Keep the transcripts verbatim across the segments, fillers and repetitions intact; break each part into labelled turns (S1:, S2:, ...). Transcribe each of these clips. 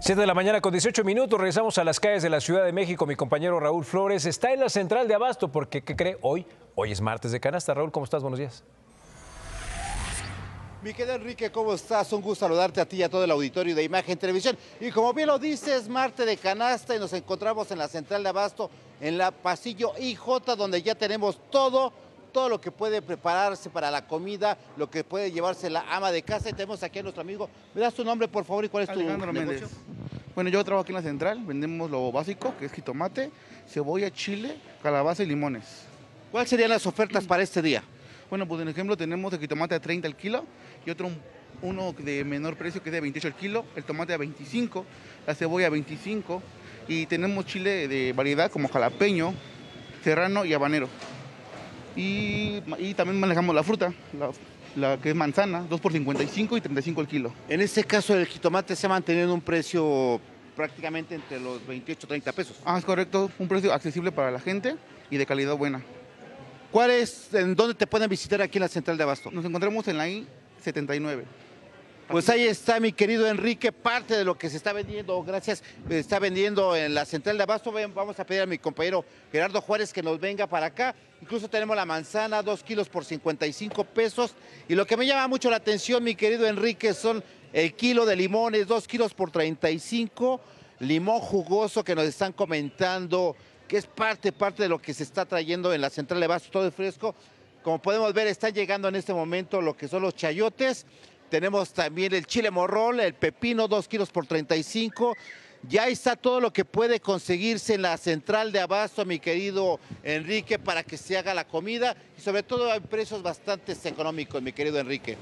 S1: siete de la mañana con dieciocho minutos, regresamos a las calles de la Ciudad de México. Mi compañero Raúl Flores está en la central de Abasto porque, ¿qué cree? Hoy, hoy es martes de canasta. Raúl, ¿cómo estás? Buenos días.
S2: Mi querido Enrique, ¿cómo estás? Un gusto saludarte a ti y a todo el auditorio de Imagen Televisión. Y como bien lo dices, martes de canasta y nos encontramos en la central de Abasto, en la pasillo I J, donde ya tenemos todo, todo lo que puede prepararse para la comida, lo que puede llevarse la ama de casa. Y tenemos aquí a nuestro amigo. ¿Me das tu nombre, por favor, y cuál es
S3: Alejandro
S2: tu
S3: Méndez.
S2: negocio?
S3: Bueno, yo trabajo aquí en la central, vendemos lo básico, que es jitomate, cebolla, chile, calabaza y limones.
S2: ¿Cuáles serían las ofertas para este día?
S3: Bueno, pues en ejemplo tenemos el jitomate a treinta el kilo y otro uno de menor precio que es de veintiocho el kilo, el tomate a veinticinco, la cebolla a veinticinco y tenemos chile de variedad como jalapeño, serrano y habanero. Y, y también manejamos la fruta, la, la que es manzana, dos por cincuenta y cinco y treinta y cinco el kilo.
S2: En este caso, el jitomate se ha mantenido en un precio prácticamente entre los veintiocho y treinta pesos.
S3: Ah, es correcto, un precio accesible para la gente y de calidad buena.
S2: ¿Cuál es, en dónde te pueden visitar aquí en la central de Abasto?
S3: Nos encontramos en la I setenta y nueve.
S2: Pues ahí está, mi querido Enrique, parte de lo que se está vendiendo, gracias, se está vendiendo en la central de Abasto. Vamos a pedir a mi compañero Gerardo Juárez que nos venga para acá. Incluso tenemos la manzana, dos kilos por cincuenta y cinco pesos. Y lo que me llama mucho la atención, mi querido Enrique, son el kilo de limones, dos kilos por treinta y cinco. Limón jugoso que nos están comentando que es parte, parte de lo que se está trayendo en la central de Abasto, todo fresco. Como podemos ver, están llegando en este momento lo que son los chayotes. Tenemos también el chile morrón, el pepino, dos kilos por treinta y cinco. Ya está todo lo que puede conseguirse en la central de Abasto, mi querido Enrique, para que se haga la comida. Y sobre todo hay precios bastante económicos, mi querido Enrique.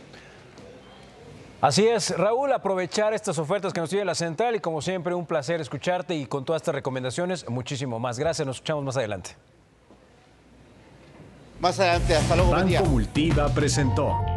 S1: Así es, Raúl, aprovechar estas ofertas que nos tiene la central y como siempre un placer escucharte y con todas estas recomendaciones, muchísimo más. Gracias, nos escuchamos más adelante.
S2: Más adelante, hasta luego, buen día.
S4: Banco Multiva presentó